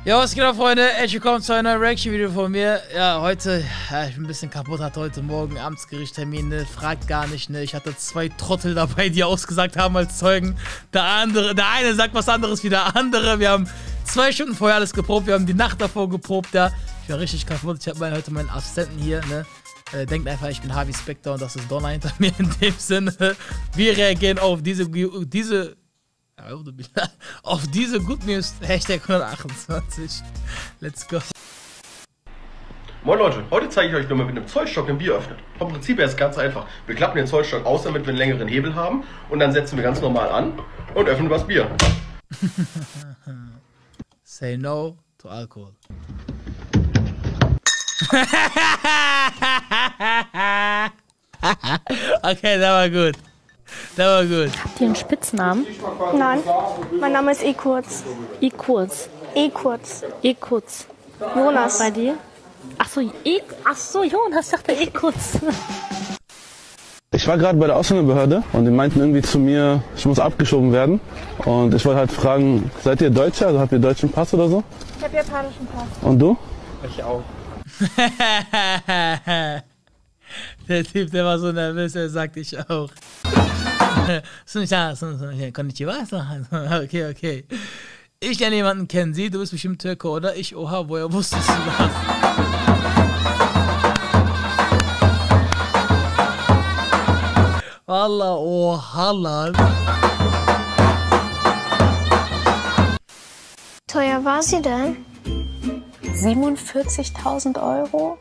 Ja, was geht ab, Freunde? Herzlich willkommen zu einem neuen Reaction-Video von mir. Ja, heute, ich bin ein bisschen kaputt, hatte heute Morgen Amtsgerichtstermin, ne? Fragt gar nicht, ne? Ich hatte zwei Trottel dabei, die ausgesagt haben als Zeugen. Der eine sagt was anderes wie der andere. Wir haben 2 Stunden vorher alles geprobt, wir haben die Nacht davor geprobt, ja. Ich war richtig kaputt, ich habe heute meinen Assistenten hier, ne? Denkt einfach, ich bin Harvey Specter und das ist Donner hinter mir in dem Sinne. Wir reagieren auf diese Good News, Hashtag 128. Let's go. Moin Leute, heute zeige ich euch nur mal mit einem Zollstock ein Bier öffnet. Vom Prinzip her ist es ganz einfach. Wir klappen den Zollstock aus, damit wir einen längeren Hebel haben. Und dann setzen wir ganz normal an und öffnen das Bier. Say no to alcohol. Okay, der war gut. Der war gut. Habt ihr einen Spitznamen? Nein, mein Name ist E-Kurz. E-Kurz. E-Kurz. E-Kurz. Jonas. Bei dir? Achso, Jonas, dachte E-Kurz. Ich war gerade bei der Ausländerbehörde und die meinten irgendwie zu mir, ich muss abgeschoben werden. Und ich wollte halt fragen, seid ihr Deutsche? Also habt ihr deutschen Pass oder so? Ich habe japanischen Pass. Und du? Ich auch. Der Typ, der war so nervös, er sagt ich auch. Konnichiwa? Okay, okay. Ich lerne jemanden kennen. Sie, du bist bestimmt Türke, oder? Ich, oha, woher wusstest du das? Wallah, oha, Lan. Teuer war sie denn? 47.000 Euro?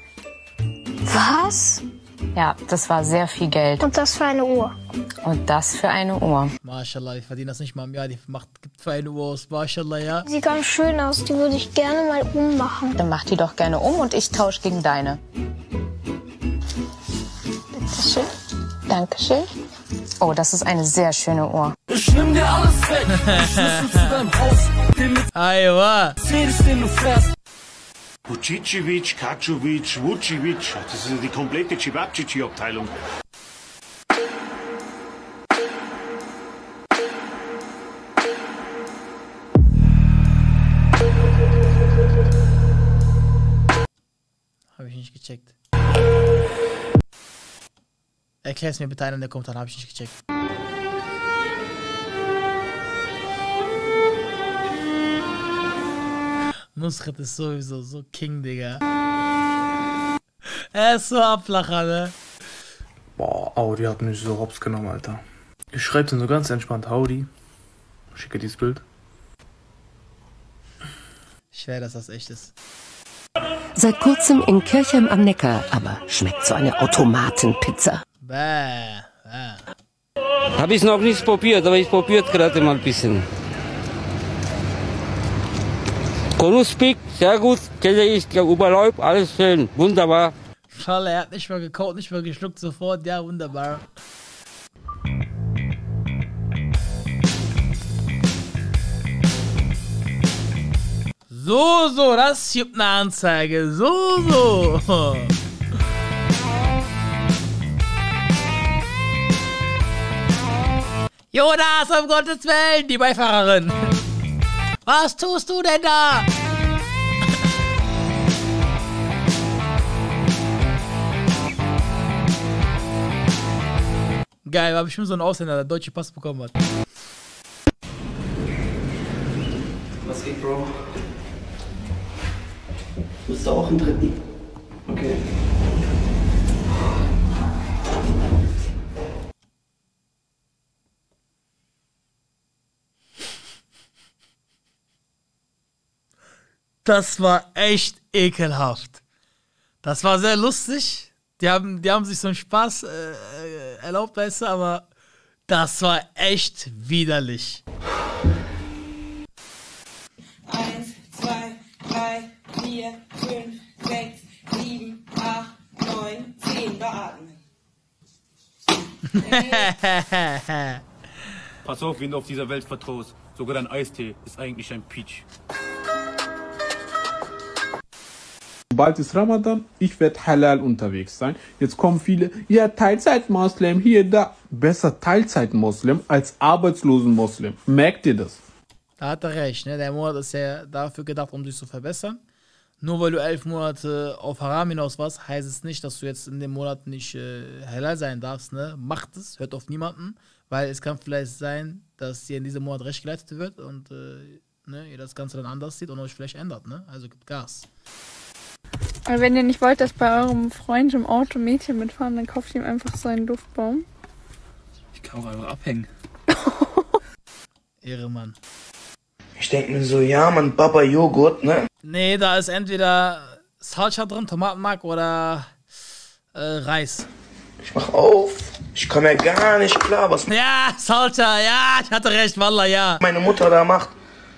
Was? Ja, das war sehr viel Geld. Und das für eine Uhr. Und das für eine Uhr. Mashallah, ich verdiene das nicht mal im Jahr. Die gibt für eine Uhr aus. Mashallah, ja. Sieht ganz schön aus, die würde ich gerne mal ummachen. Dann mach die doch gerne um und ich tausche gegen deine. Bitteschön. Dankeschön. Oh, das ist eine sehr schöne Uhr. Ich nimm dir alles weg. Schlüssel zu deinem Haus. Aywa. Mercedes, den du fährst. Vucicevic, Kacovic, Vucivic, das ist die komplette Cevapcici-Abteilung. Habe ich nicht gecheckt. Erklär es mir bitte einer in der Kommentaren, habe ich nicht gecheckt. Nusret ist sowieso so King, Digga. Er ist so Abflacher, ne? Boah, Audi hat mich so hops genommen, Alter. Ich schreibe dann so ganz entspannt Audi. Schicke dieses Bild. Ich schwör, dass das echt ist. Seit kurzem in Kirchheim am Neckar, aber schmeckt so eine Automatenpizza. Bäh. Habe ich noch nicht probiert, aber ich probiert gerade mal ein bisschen. Knusprig, sehr gut, kenne ich, der Oberlaub, alles schön, wunderbar. Schade, er hat nicht mal gekaut, nicht mal geschluckt, sofort, ja, wunderbar. So, das gibt eine Anzeige, so. Jonas, um Gottes Willen, die Beifahrerin. Was tust du denn da? Geil, war bestimmt so ein Ausländer, der deutsche Pass bekommen hat. Was geht, Bro? Bist du auch im dritten? Okay. Das war echt ekelhaft. Das war sehr lustig. Die haben sich so einen Spaß erlaubt, weißt du, aber das war echt widerlich. 1, 2, 3, 4, 5, 6, 7, 8, 9, 10. Beatmen. Pass auf, wen du auf dieser Welt vertraust. Sogar dein Eistee ist eigentlich ein Peach. Bald ist Ramadan, ich werde halal unterwegs sein. Jetzt kommen viele, ja, Teilzeit-Moslem, hier, da. Besser Teilzeit-Moslem als Arbeitslosen-Moslem. Merkt ihr das? Da hat er recht, ne? Der Monat ist ja dafür gedacht, um dich zu verbessern. Nur weil du 11 Monate auf Haram hinaus warst, heißt es nicht, dass du jetzt in dem Monat nicht halal sein darfst, ne? Macht es, hört auf niemanden, weil es kann vielleicht sein, dass dir in diesem Monat recht geleitet wird und ne, ihr das Ganze dann anders sieht und euch vielleicht ändert, ne? Also gibt Gas. Aber wenn ihr nicht wollt, dass bei eurem Freund im Auto Mädchen mitfahren, dann kauft ihm einfach so einen Duftbaum. Ich kann auch einfach abhängen. Ehrenmann. Ich denke mir so, ja, Mann, Baba Joghurt, ne? Nee, da ist entweder Salsa drin, Tomatenmark oder Reis. Ich mach auf. Ich komme ja gar nicht klar, was... Ja, Salsa, ja, ich hatte recht, Wallah, ja. Meine Mutter da macht.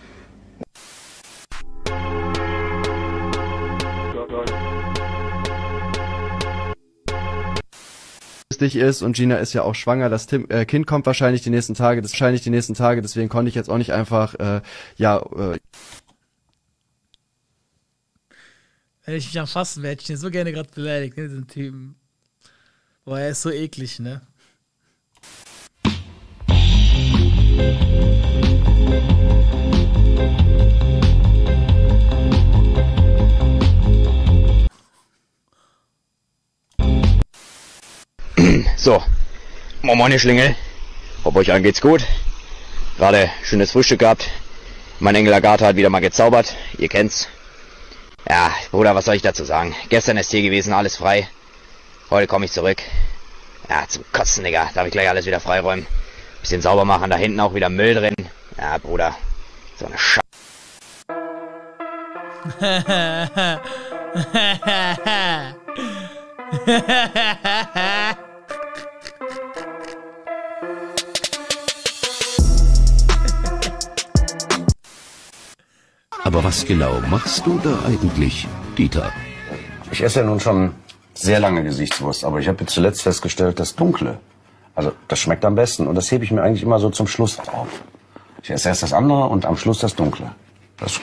Ist und Gina ist ja auch schwanger, das Kind kommt wahrscheinlich die nächsten Tage, deswegen konnte ich jetzt auch nicht einfach, Wenn ich mich am Fassen wäre, hätte ich ihn so gerne gerade beleidigt, ne, diesen Typen. Boah, er ist so eklig, ne? So, moin ihr Schlingel, hoffe euch allen geht's gut. Gerade schönes Frühstück gehabt. Mein Engel Agatha hat wieder mal gezaubert, ihr kennt's. Ja, Bruder, was soll ich dazu sagen? Gestern ist hier gewesen, alles frei. Heute komme ich zurück. Ja, zum Kotzen, Digga, darf ich gleich alles wieder freiräumen. Bisschen sauber machen, da hinten auch wieder Müll drin. Ja, Bruder, so eine Scheiße. Aber was genau machst du da eigentlich, Dieter? Ich esse ja nun schon sehr lange Gesichtswurst, aber ich habe jetzt zuletzt festgestellt, das Dunkle, also das schmeckt am besten und das hebe ich mir eigentlich immer so zum Schluss auf. Ich esse erst das andere und am Schluss das Dunkle. Das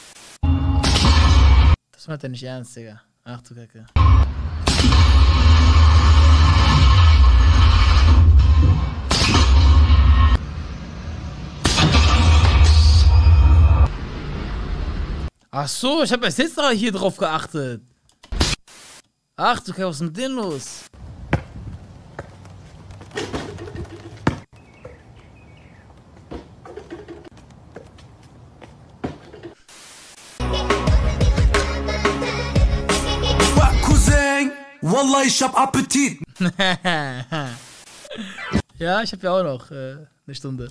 meint er nicht ernst, Digga. Ach du Kacke. Ach so, ich habe erst jetzt hier drauf geachtet. Ach du Kacke, was ist mit denen los? Cousin, Wallah, ich hab Appetit. Ja, ich hab ja auch noch eine Stunde.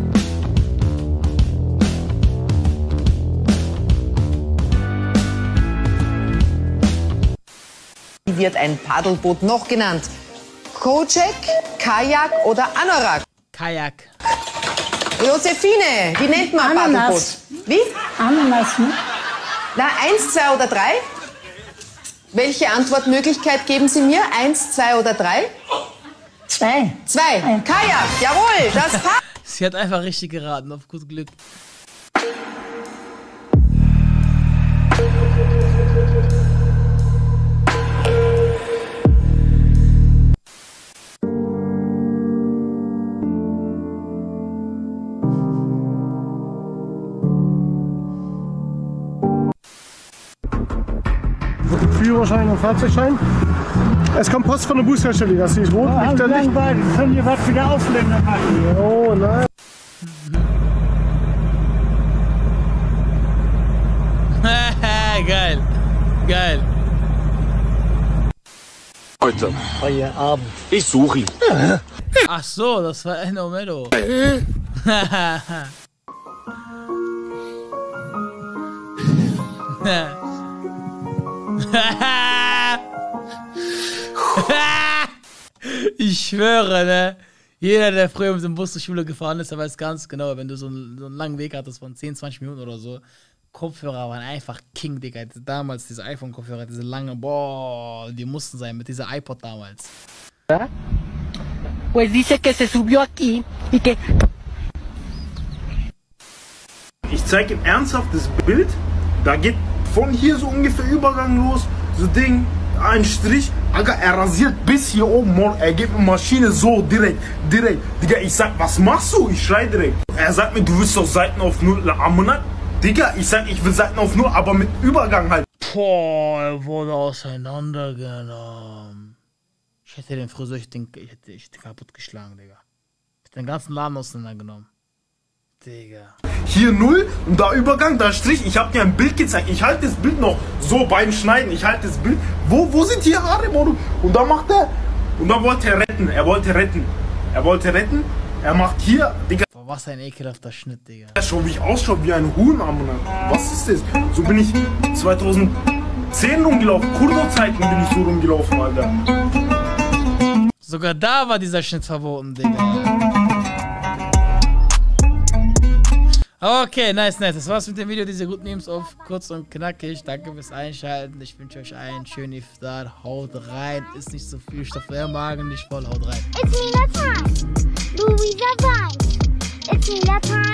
Wie wird ein Paddelboot noch genannt? Kojak, Kajak oder Anorak? Kajak. Josephine, wie nennt man ein Paddelboot? Wie? Ananas, ne? Na, 1, 2 oder 3? Welche Antwortmöglichkeit geben Sie mir? 1, 2 oder 3? 2. 2. Kajak, jawohl, das passt. Sie hat einfach richtig geraten, auf gut Glück. Führerschein und Fahrzeugschein. Es kommt Post von der Busherstellung, das ist rot. Ja, können wir was wieder Aufländer machen? Oh nein. Geil. Geil. Heute. Feierabend. Ich suche ihn. Ach so, das war Enno Mello. Ich schwöre, ne? Jeder, der früher mit dem Bus zur Schule gefahren ist, der weiß ganz genau, wenn du so einen langen Weg hattest von 10, 20 Minuten oder so, Kopfhörer waren einfach King, Digga. Damals diese iPhone-Kopfhörer, diese lange, boah, die mussten sein mit dieser iPod damals. Pues dice que se subió aquí y que... Ich zeige ihm ernsthaft das Bild, da geht von hier so ungefähr Übergang los, so Ding, ein Strich, Alter, er rasiert bis hier oben, er gibt eine Maschine so direkt. Digga, ich sag, was machst du? Ich schrei direkt. Er sagt mir, du willst doch Seiten auf 0 am Monat. Digga, ich sag, ich will Seiten auf 0, aber mit Übergang halt. Boah, er wurde auseinandergenommen. Ich hätte den Friseur, ich hätte kaputt geschlagen, Digga. Ich hätte den ganzen Laden auseinandergenommen. Digga. Hier 0 und da Übergang, da Strich. Ich hab dir ein Bild gezeigt. Ich halte das Bild noch so beim Schneiden. Ich halte das Bild. Wo sind hier Haare, Modu? Und dann macht er. Und dann wollte er retten. Er wollte retten. Er macht hier, Digga. Boah, was ein ekelhafter Schnitt, Digga. Schau, wie ich ausschaue, wie ein Huhn am Monat. Was ist das? So bin ich 2010 rumgelaufen. Kurdo-Zeiten bin ich so rumgelaufen, Alter. Sogar da war dieser Schnitt verboten, Digga. Okay, nice. Das war's mit dem Video. Diese guten Memes auf kurz und knackig. Danke fürs Einschalten. Ich wünsche euch einen schönen Iftar. Haut rein. Ist nicht so viel Stoff, der Magen nicht voll. Haut rein. It's Mila time. Louisa vibes. It's Mila time.